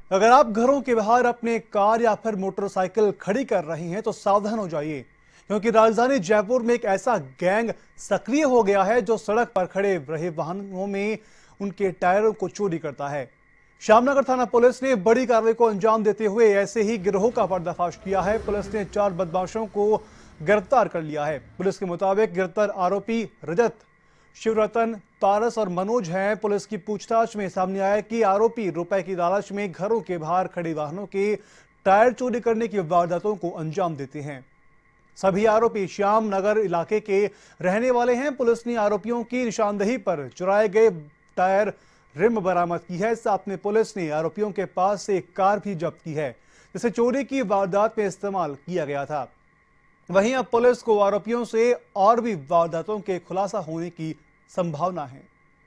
अगर आप घरों के बाहर अपने कार या फिर मोटरसाइकिल खड़ी कर रही हैं तो सावधान हो जाइए, क्योंकि राजधानी जयपुर में एक ऐसा गैंग सक्रिय हो गया है जो सड़क पर खड़े रहे वाहनों में उनके टायरों को चोरी करता है। श्यामनगर थाना पुलिस ने बड़ी कार्रवाई को अंजाम देते हुए ऐसे ही गिरोह का पर्दाफाश किया है। पुलिस ने 4 बदमाशों को गिरफ्तार कर लिया है। पुलिस के मुताबिक गिरफ्तार आरोपी रजत, शिवरतन, पारस और मनोज हैं। पुलिस की पूछताछ में सामने आया कि आरोपी रुपए की लालच में घरों के बाहर खड़े वाहनों के टायर चोरी करने की वारदातों को अंजाम देते हैं। सभी आरोपी श्यामनगर इलाके के रहने वाले हैं। पुलिस ने आरोपियों की निशानदेही पर चुराए गए टायर रिम बरामद की है। साथ में पुलिस ने आरोपियों के पास से एक कार भी जब्त की है, जिसे चोरी की वारदात में इस्तेमाल किया गया था। वहीं अब पुलिस को आरोपियों से और भी वारदातों के खुलासा होने की संभावना है।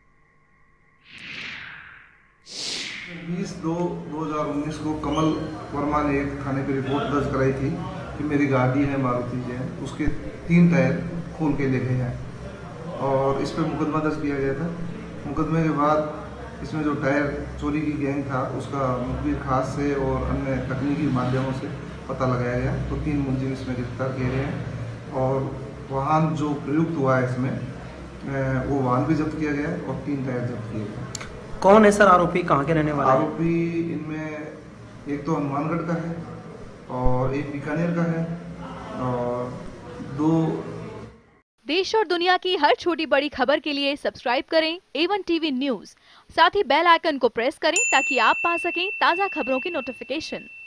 20/2/2019 को कमल वर्मा ने एक थाने पर रिपोर्ट दर्ज कराई थी कि मेरी गाड़ी है मारुति जो है उसके 3 टायर खोल के ले गए हैं और इस पर मुकदमा दर्ज किया गया था। मुकदमे के बाद इसमें जो टायर चोरी की गैंग था उसका मुखबिर खास से और अन्य तकनीकी माध्यमों से पता लगाया गया, तो 3 मुलजिम इसमें गिरफ्तार किए गए हैं और वाहन जो प्रयुक्त हुआ है इसमें वो वाहन भी जब्त किया गया है और 3 टायर जब्त किए गए। कौन है सर आरोपी, कहाँ के रहने वाले? आरोपी इनमें एक तो हनुमानगढ़ का है और एक बीकानेर का है और 2। देश और दुनिया की हर छोटी बड़ी खबर के लिए सब्सक्राइब करें A1 TV न्यूज़। साथ ही बेल आइकन को प्रेस करें ताकि आप पा सकें ताज़ा खबरों की नोटिफिकेशन।